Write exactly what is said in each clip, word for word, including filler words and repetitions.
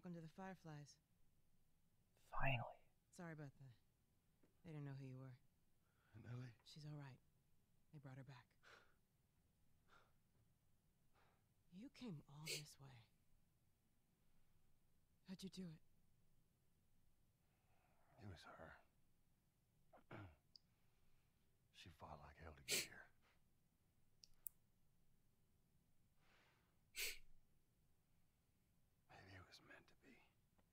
Welcome to the Fireflies. Finally. Sorry about the... They didn't know who you were. And Ellie? She's all right. They brought her back. You came all this way. How'd you do it? It was her. She fought like hell to get here. Maybe it was meant to be.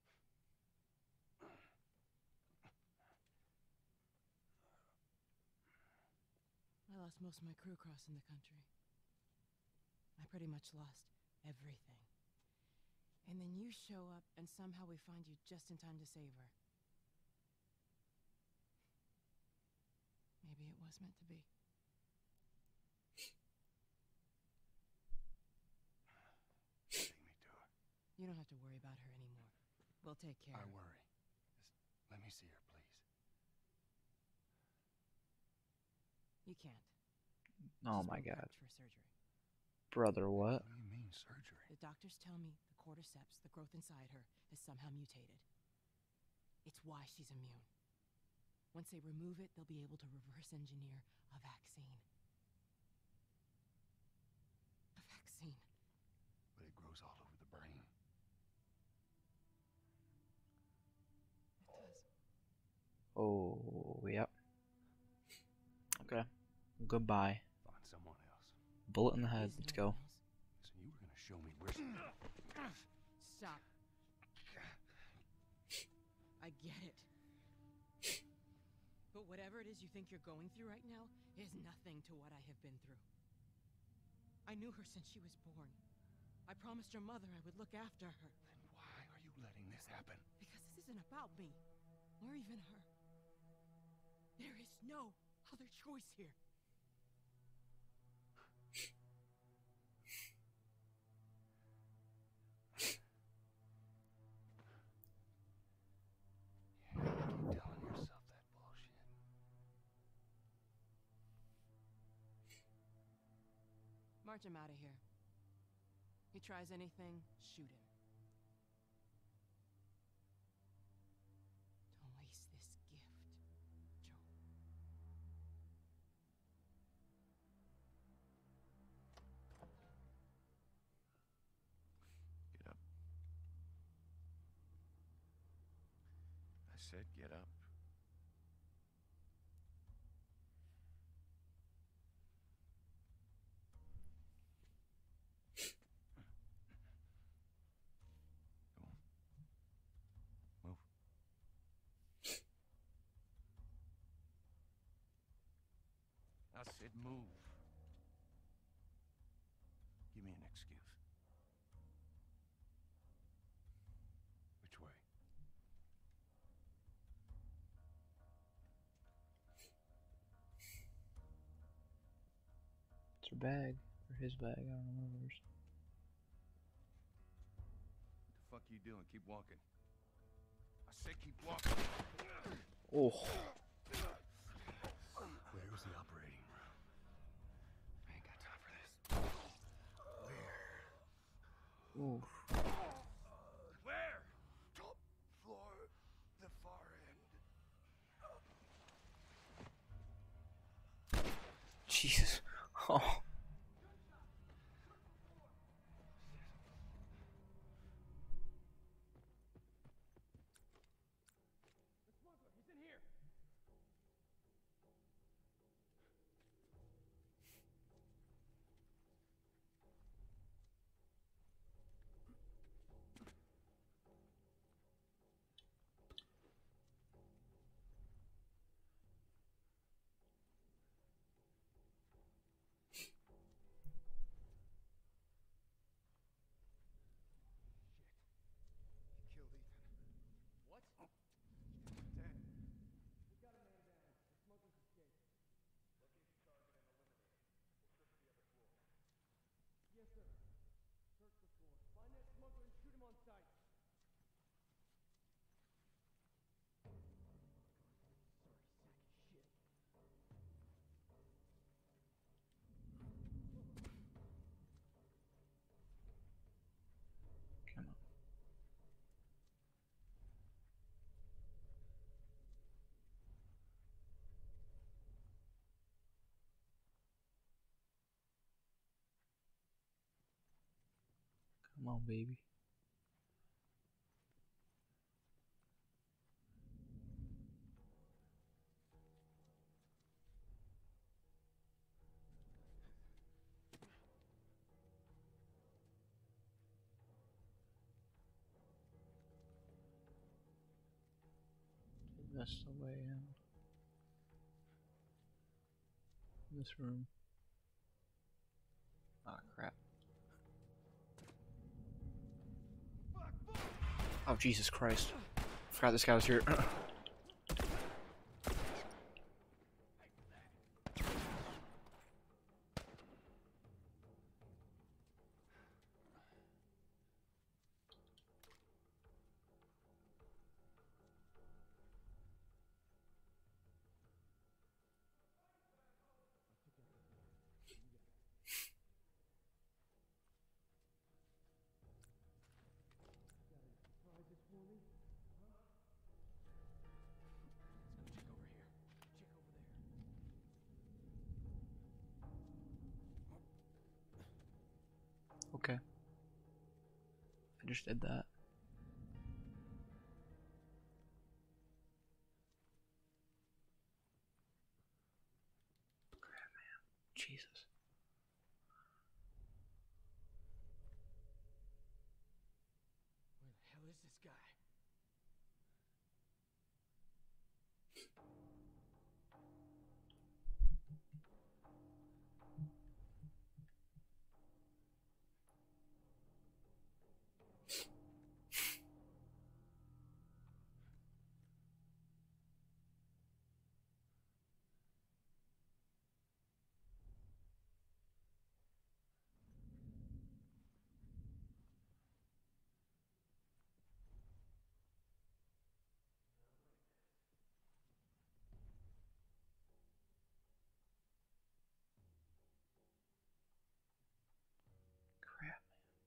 I lost most of my crew crossing the country. I pretty much lost everything. And then you show up, and somehow we find you just in time to save her. Maybe it was meant to be. Take me to her. You don't have to worry about her anymore. We'll take care I of her. worry. Just let me see her, please. You can't. Oh She's my been god. prepped for surgery. Brother, what? What do you mean, surgery? The doctors tell me the cordyceps, the growth inside her, has somehow mutated. It's why she's immune. Once they remove it, they'll be able to reverse engineer a vaccine. A vaccine. But it grows all over the brain. It does. Oh, yep. Okay. Goodbye. Find someone else. Bullet in the head. Is Let's no go. one else. Listen, you were gonna show me where she... Stop. I get it. But whatever it is you think you're going through right now is nothing to what I have been through. I knew her since she was born. I promised her mother I would look after her. Then why are you letting this happen? Because this isn't about me, or even her. There is no other choice here. Yeah, you keep telling yourself that bullshit. March him out of here. He tries anything, shoot him. Don't waste this gift, Joe. Get up. I said get up. Go on. Move. I said move. Give me an excuse. Which way? It's her bag. Or his bag. I don't know where's. What the fuck you doing? Keep walking. I said keep walking. Oh. Where's the operating room? I ain't got time for this. Where? Oof. Where? Top floor, the far end. Jesus. Oh. The smuggler, he's in here. on, baby. That's the way in. This room. Ah, crap. Oh, Jesus Christ. Forgot this guy was here. Okay. I just did that. Crap, man. Jesus. Where the hell is this guy? Crap.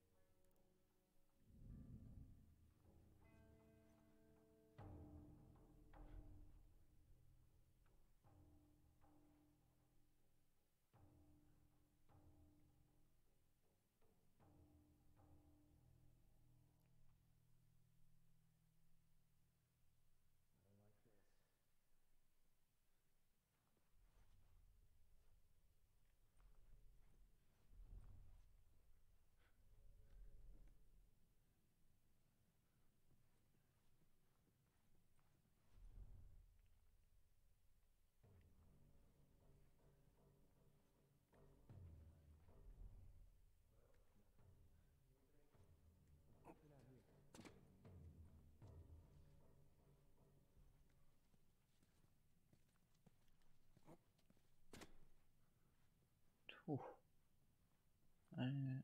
Whew. Alright.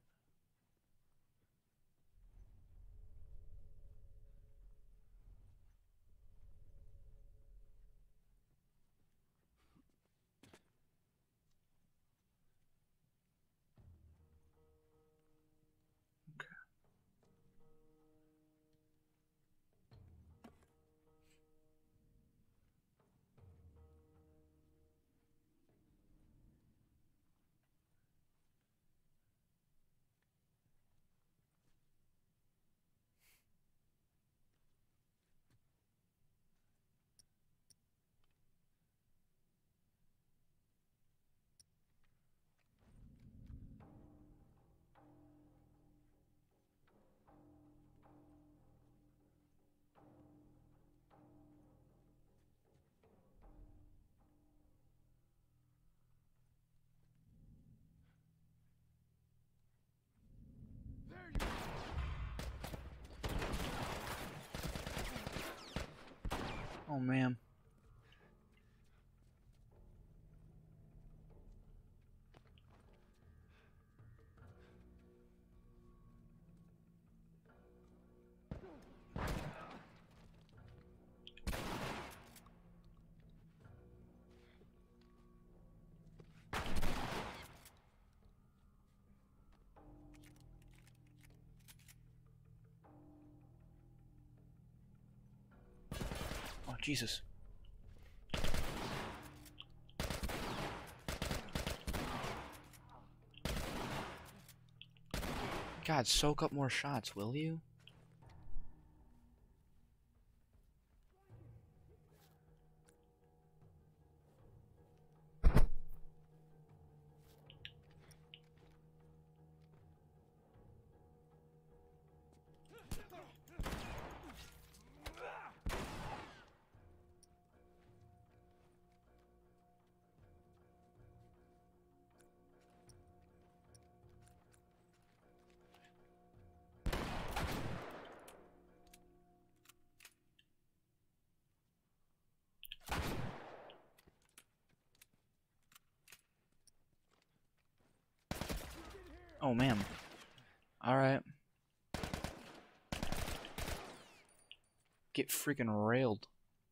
Okay. There you Oh, man. Oh, Jesus. God, soak up more shots, will you? Oh, man. Alright. Get freaking railed.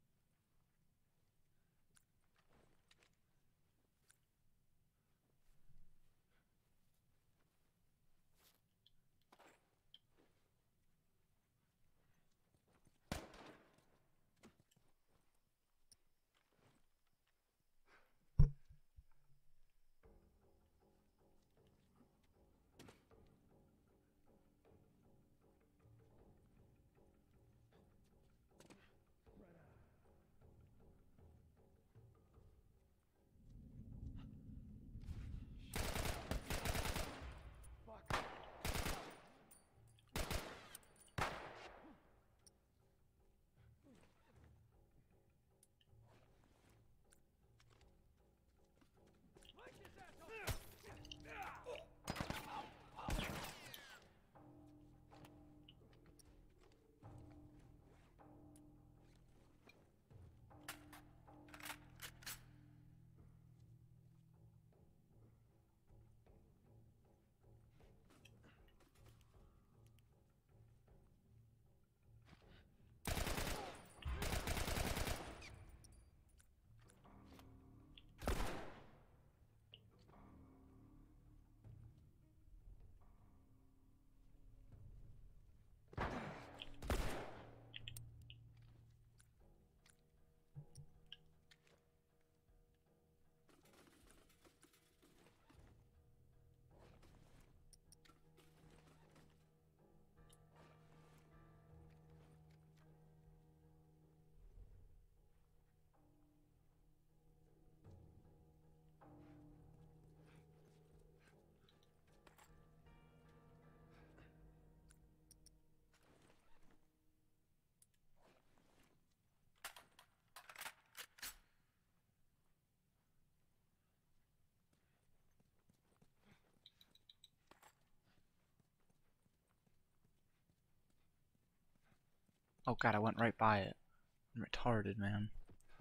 Oh god, I went right by it. I'm retarded, man.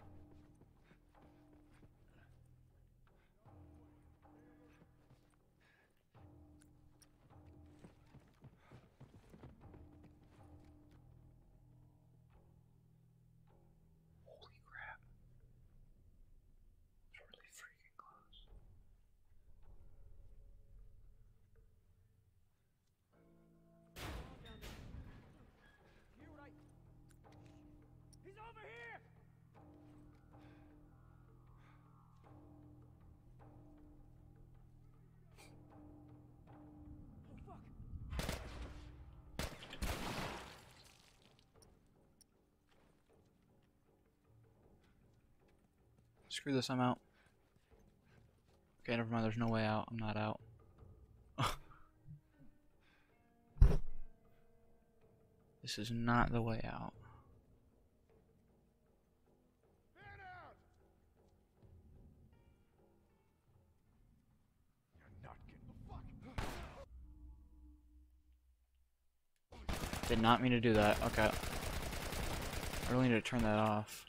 Holy crap. It's really freaking close. He's over here! Oh, fuck! Screw this, I'm out. Okay, never mind, there's no way out. I'm not out. This is not the way out. Fan out! You're not getting the fuck. Did not mean to do that. Okay. I really need to turn that off.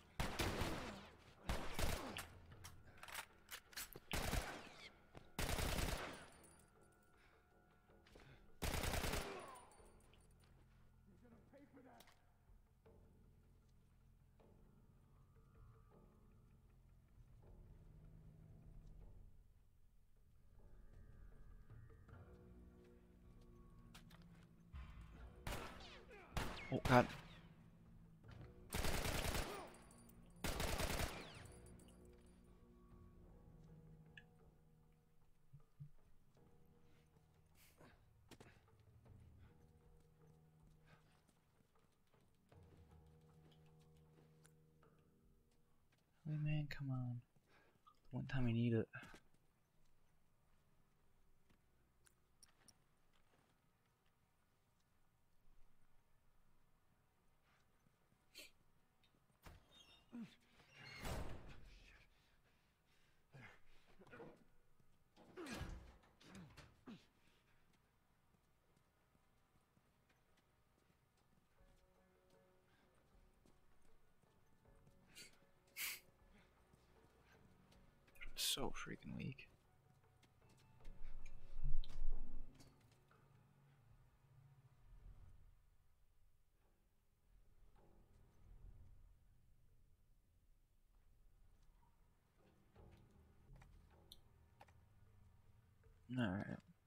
Oh god. Hey man, come on. One time you need it. So freaking weak. Alright.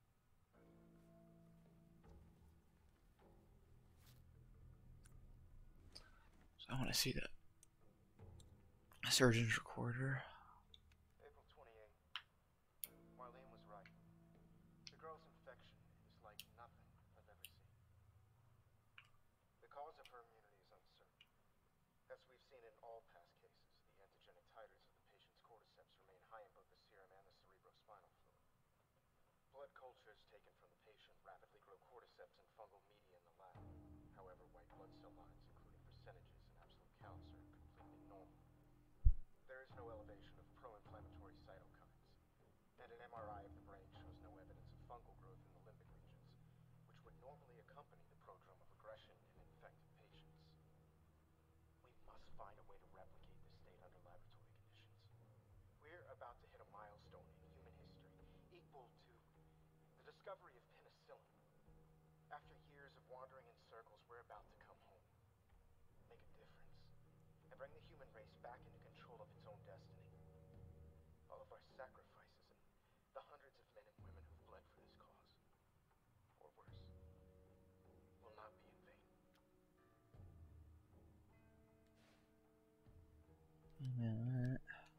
So I want to see that surgeon's recorder. April twenty-eighth. Marlene was right. The girl's infection is like nothing I've ever seen. The cause of her immunity is uncertain. As we've seen in all past cases, the antigenic titers of the patient's cordyceps remain high in both the serum and the cerebrospinal fluid. Blood cultures taken from the patient rapidly grow cordyceps and fungal media in the lab. However, white blood cell lines, including percentages and absolute counts, are completely normal. There is no elevation of pro-inflammatory cytokines, and an M R I of the brain shows no evidence of fungal growth in the limbic regions, which would normally accompany the prodrome of aggression in infected patients. We must find a way to replicate this state under laboratory conditions. We're about to hit a milestone in human history, equal to the discovery of penicillin. After years of wandering in circles, we're about to come home, make a difference, and bring the human race back into control of its own destiny. All of our sacrifices and the hundreds of men and women who've bled for this cause, or worse, will not be in vain. Yeah.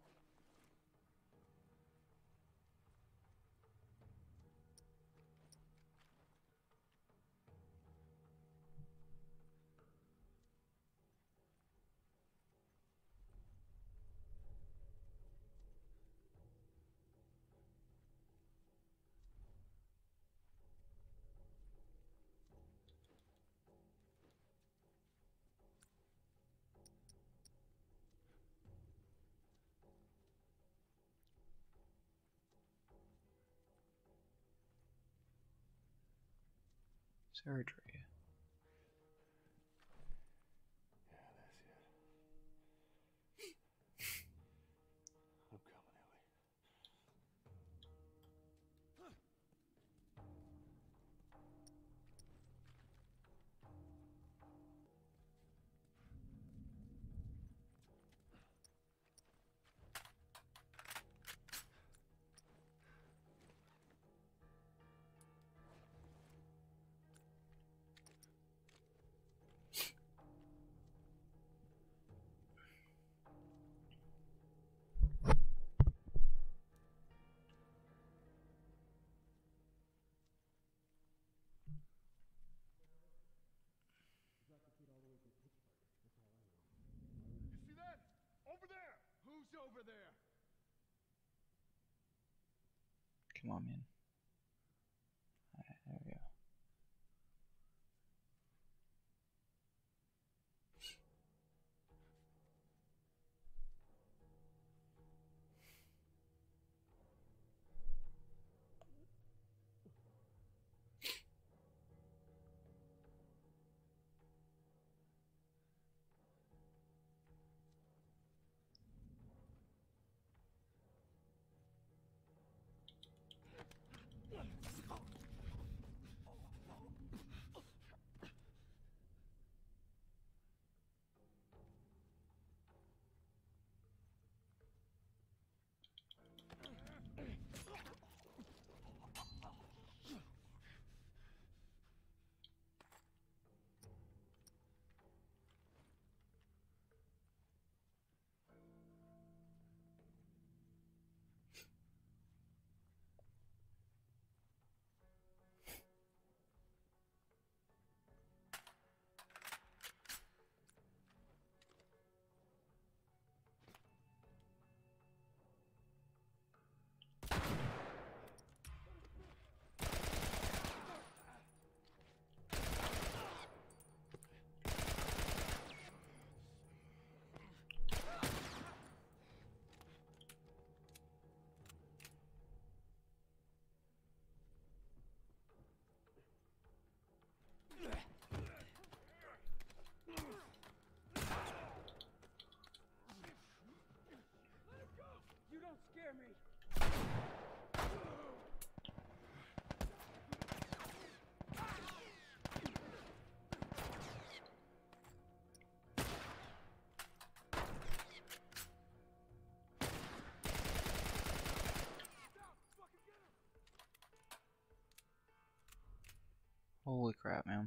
Surgery. Yeah, that's it. I'm coming, Ellie. You see that? Over there! Who's over there? Come on, man. Alright, there we go. Holy crap, man.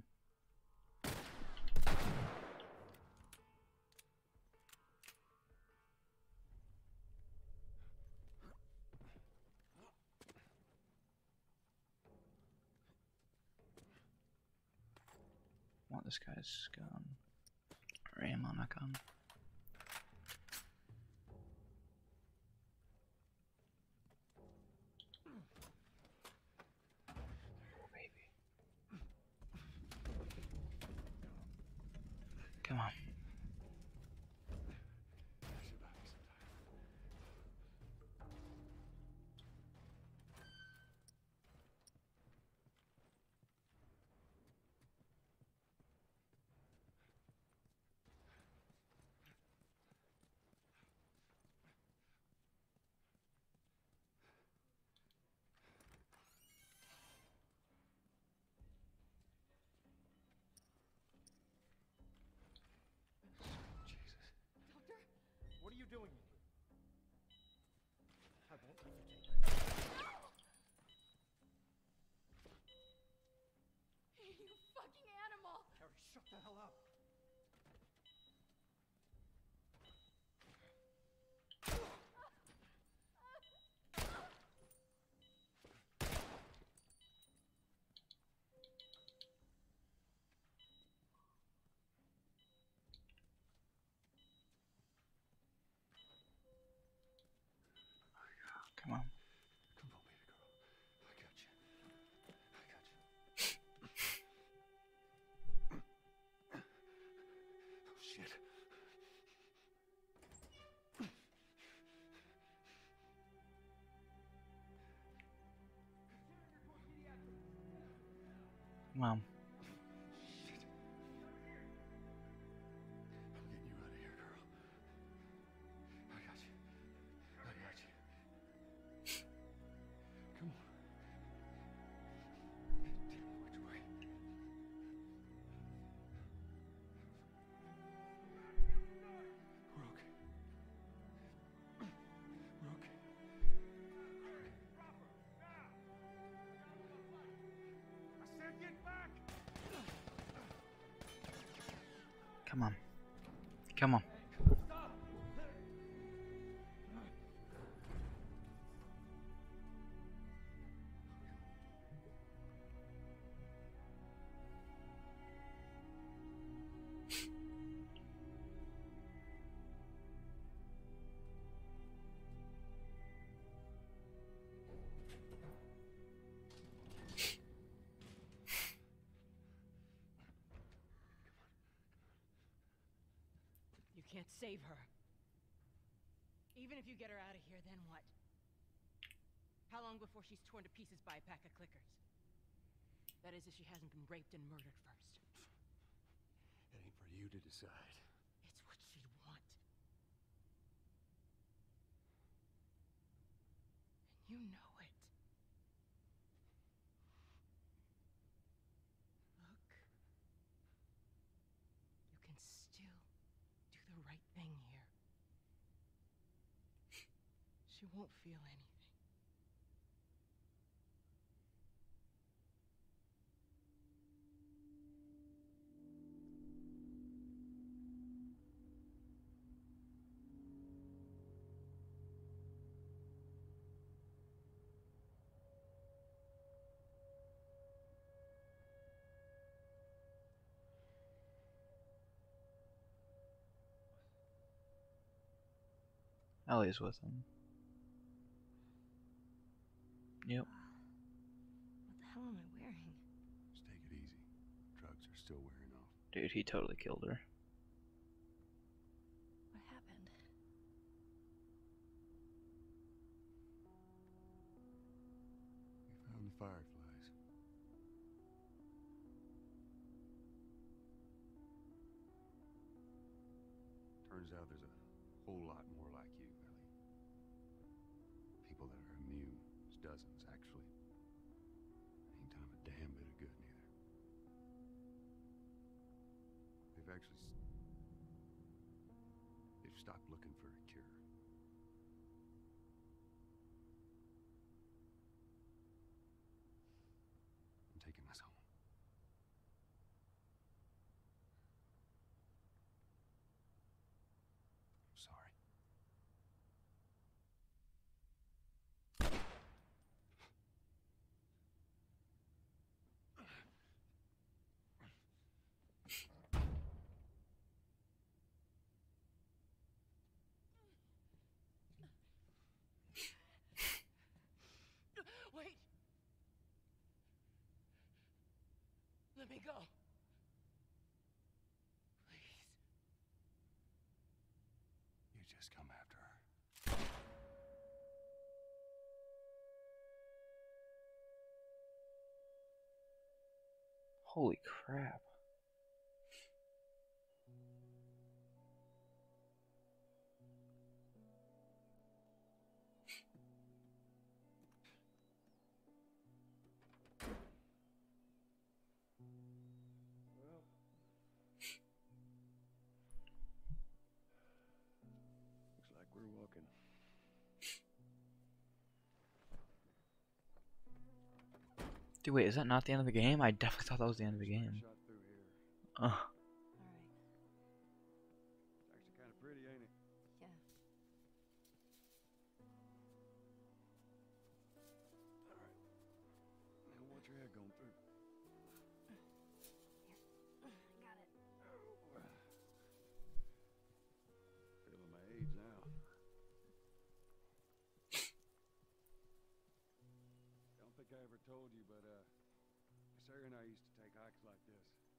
I want this guy's gun. Or ammo, not gun. Oh, baby. Come on. Doctor? What are you doing in here? I won't leave you, Jake. You fucking animal! Carrie, shut the hell up. Come on. Come on, baby girl. I got you. I got you. Oh, shit. Come on. Shit. I'm getting you out of here, girl. I got you. I got you. Come on. Tell me which way. We're okay. We're okay. I said get back! Come on. Come on. Stop! You can't save her. Even if you get her out of here, then what? How long before she's torn to pieces by a pack of clickers? That is, if she hasn't been raped and murdered first. It ain't for you to decide. It's what she'd want. And you know it. Look. You can still do the right thing here. She won't feel anything. Ellie's with him. Yep. What the hell am I wearing? Just take it easy. Drugs are still wearing off. Dude, he totally killed her. What happened? We found the fireflies. Turns out there's a whole lot more like you, Ellie. People that are immune. There's dozens, actually. Ain't done 'em a damn bit of good, neither. They've actually... s- They've stopped looking for a cure. I'm taking us home. let me go. Please. You just come after her. Holy crap. Well, looks like we're walking. Dude, wait, is that not the end of the game? I definitely thought that was the end of the game. Shot through here. Uh, All right. It's actually kind of pretty, ain't it? Yeah. All right. Now watch your head going through. Got it. Feeling my age now. Don't think I ever told you, but uh, Sarah and I used to take hikes like this.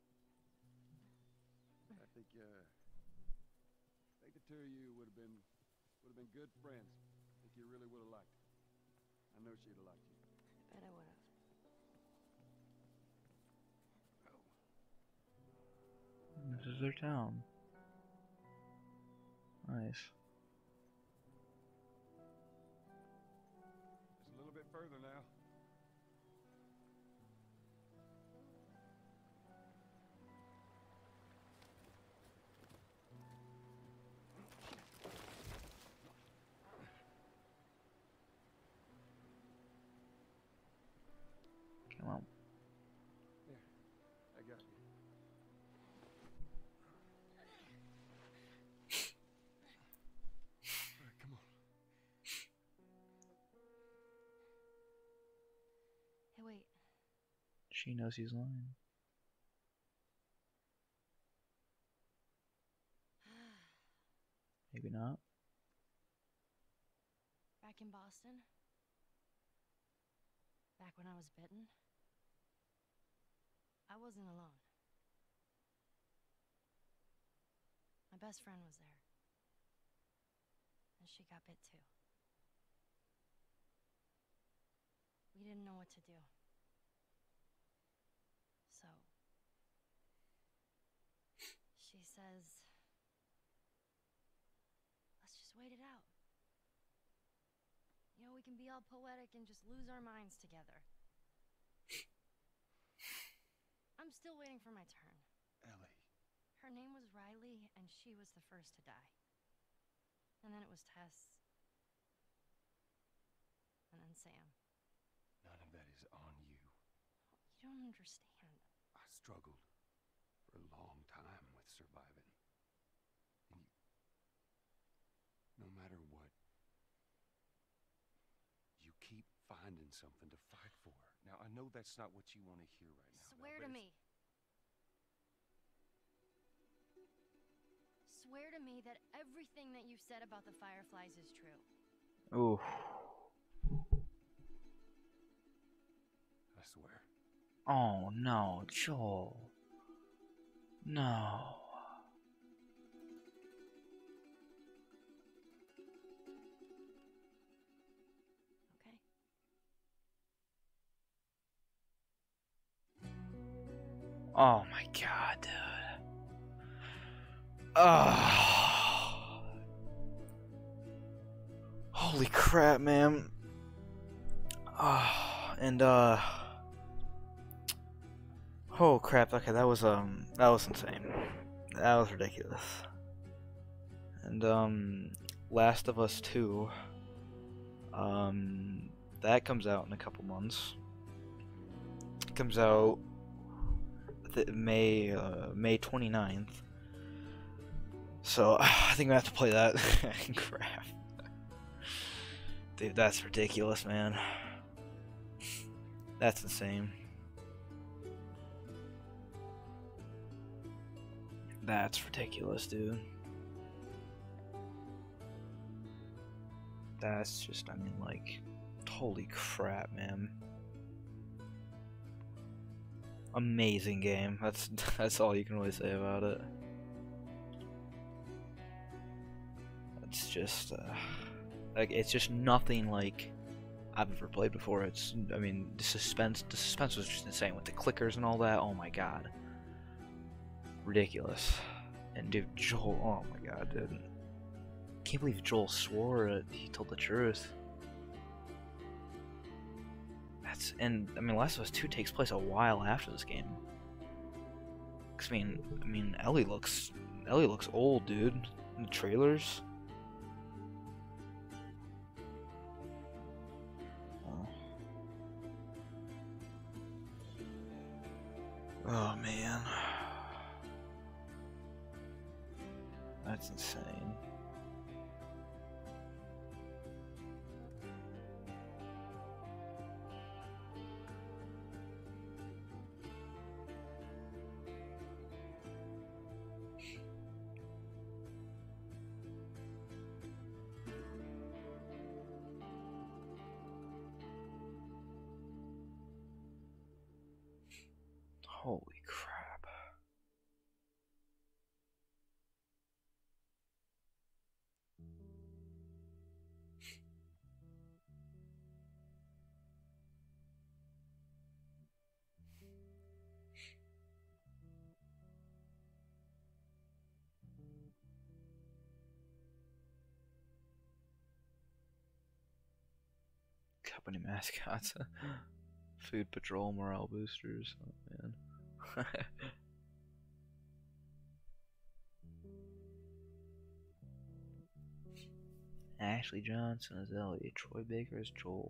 I think uh, I think the two of you would have been would have been good friends. I think you really would have liked it. I know she'd have liked you. I bet I would have. Oh. this is their town. Nice. It's a little bit further now. Come on. Here, I got you. All right, come on. Hey, wait. She knows he's lying. Maybe not. Back in Boston? Back when I was bitten? I wasn't alone. My best friend was there. And she got bit too. We didn't know what to do. So... she says... let's just wait it out. You know, we can be all poetic and just lose our minds together. I'm still waiting for my turn. Ellie. Her name was Riley, and she was the first to die. And then it was Tess. And then Sam. None of that is on you. You don't understand. I struggled for a long time with surviving. And you, no matter what, you keep finding something to fight for. Now, I know that's not what you want to hear right now. Swear Belle, to but me. Swear to me that everything that you said about the Fireflies is true. Ooh. I swear. Oh no, Joel. No. Okay? Oh my god, dude. Oh. Holy crap, man. Oh, and uh oh crap, okay, that was um that was insane. That was ridiculous. And um Last of Us two, um that comes out in a couple months. It comes out th May uh, May twenty-ninth. So I think I have to play that. Crap. Dude, that's ridiculous, man. That's insane. That's ridiculous, dude. That's just, I mean, like, holy crap, man. amazing game. That's that's all you can really say about it. It's just uh, like it's just nothing like I've ever played before. It's I mean the suspense the suspense was just insane with the clickers and all that. Oh my god, ridiculous. And dude, Joel, oh my god, dude, can't believe Joel swore it. He told the truth. That's and I mean Last of Us two takes place a while after this game. Cause I mean I mean Ellie looks Ellie looks old, dude. In the trailers. Oh man, that's insane. Holy crap. Company mascots. Food patrol morale boosters. Oh man. Ashley Johnson as Ellie. Troy Baker as Joel.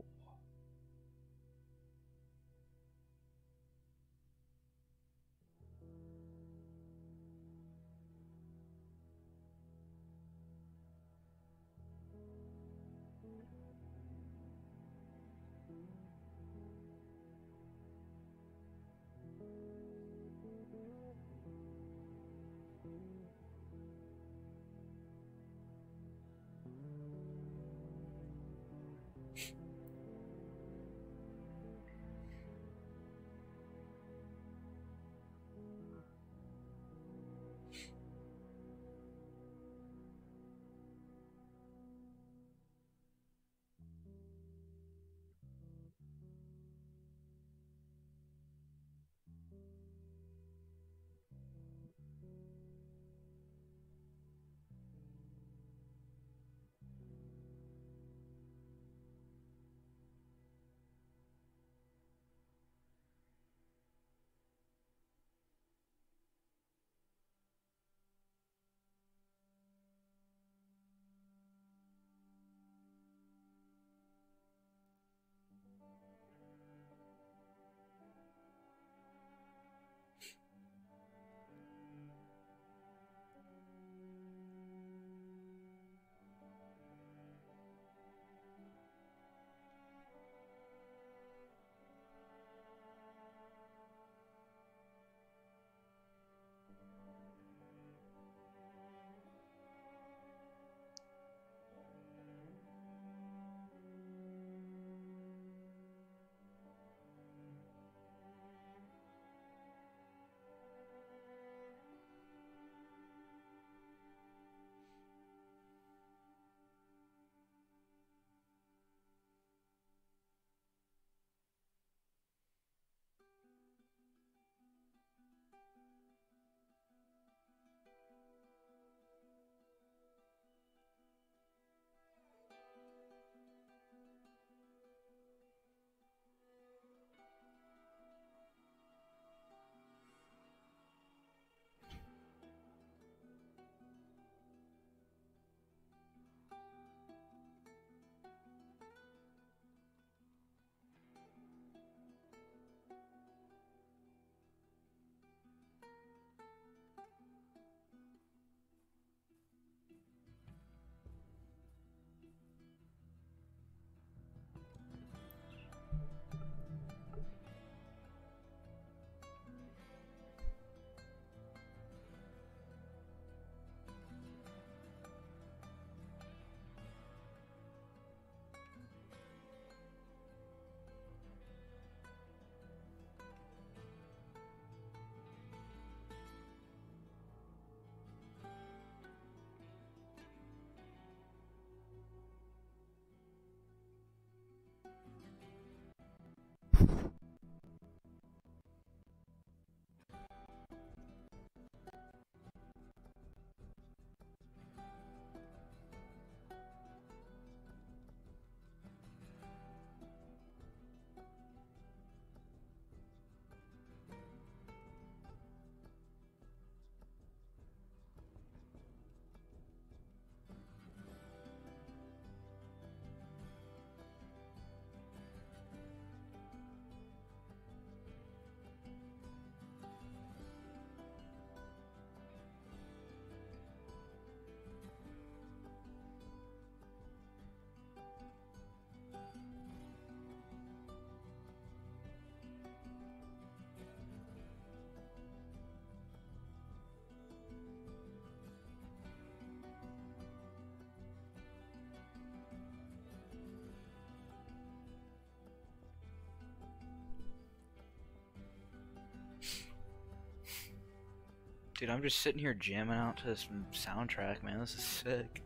Dude, I'm just sitting here jamming out to this soundtrack, man. This is sick.